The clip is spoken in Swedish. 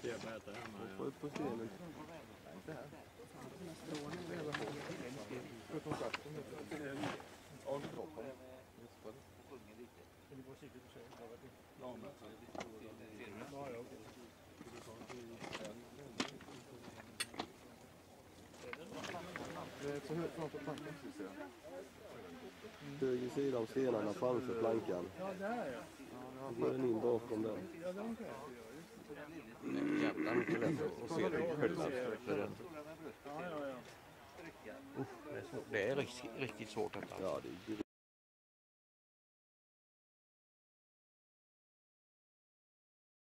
köpa äta hemma. Få upp på stenen. Det här. Höger sida av stenarna framför plankan. Ja, där ja. Då går den in bakom den. Ja, de kan Det är jävla mycket lätt att se det själva. Ja. Det är riktigt svårt detta. Ja, det är